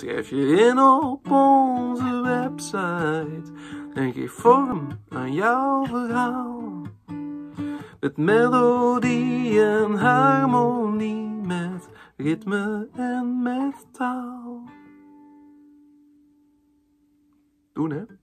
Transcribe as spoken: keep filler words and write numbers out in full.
Schrijf je in op onze website en geef vorm aan jouw verhaal. Met melodie en harmonie, met ritme en met taal. Doen hè?